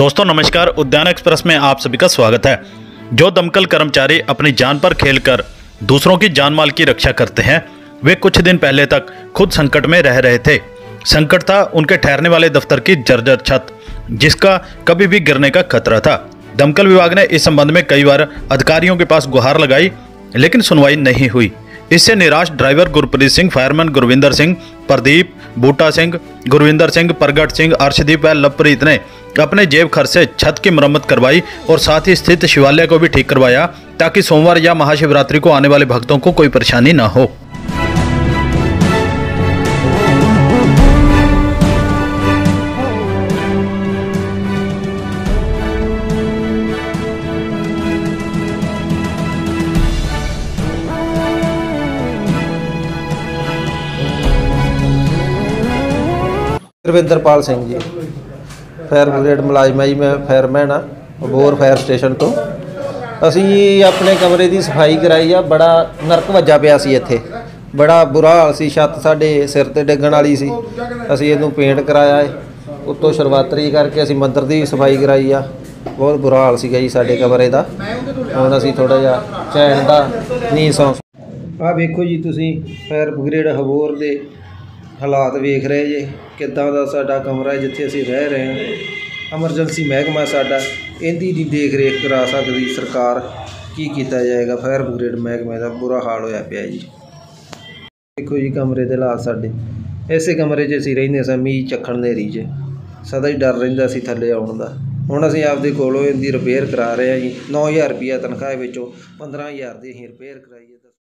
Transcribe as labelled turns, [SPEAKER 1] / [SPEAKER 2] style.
[SPEAKER 1] दोस्तों नमस्कार, उद्यान एक्सप्रेस में आप सभी का स्वागत है। जो दमकल कर्मचारी अपनी जान पर खेलकर दूसरों की जान माल की रक्षा करते हैं, वे कुछ दिन पहले तक खुद संकट में रह रहे थे। संकट था उनके ठहरने वाले दफ्तर की जर्जर छत, जिसका कभी भी गिरने का खतरा था। दमकल विभाग ने इस संबंध में कई बार अधिकारियों के पास गुहार लगाई, लेकिन सुनवाई नहीं हुई। इससे निराश ड्राइवर गुरप्रीत सिंह, फायरमैन गुरविंदर सिंह, प्रदीप, बूटा सिंह, गुरविंदर सिंह, प्रगट सिंह, अर्शदीप व लवप्रीत ने अपने जेब खर्च से छत की मरम्मत करवाई और साथ ही स्थित शिवालय को भी ठीक करवाया, ताकि सोमवार या महाशिवरात्रि को आने वाले भक्तों को कोई परेशानी न हो।
[SPEAKER 2] रविंदरपाल सिंह जी, फायर ब्रिगेड मुलाजिम है जी। मैं फायरमैन हाँ अबोहर फायर स्टेशन तो। असी अपने कमरे की सफाई कराई आ। बड़ा नरक वज्जा पिया सी इत्थे, बड़ा बुरा हाल सी। छत साडे सिर ते डिग्गण वाली सी। असी इहनूं पेंट कराया है, उत्तों शरवातरी करके असी मंदिर की सफाई कराई आ। बहुत बुरा हाल सीगा जी साडे कमरे का। हुण असी थोड़ा जिहा चैन दा नींद सौ आ वेखो जी तुसीं फायर ब्रिगेड अबोहर दे हालात वेख रहे जे किद्दां दा साडा कमरा है जिथे असीं रह रहे हैं। एमरजेंसी महकमा साडा इहदी दी देख रेख करा सकदी सरकार। की कीता जाएगा? फायर ब्रिगेड महकमे का बुरा हाल होया पिया जी। देखो जी कमरे दे हालात साडे। इसे कमरे 'च असीं रहिंदे सां मींह झक्खड़ नेरी 'च, सदा ही डर रहिंदा सी थल्ले आउण दा। हुण असीं आपदे कोलों इहदी रिपेयर करा रहे हैं जी। 9000 रुपया तनखाह विचों 15000 दी असीं रिपेयर कराई है।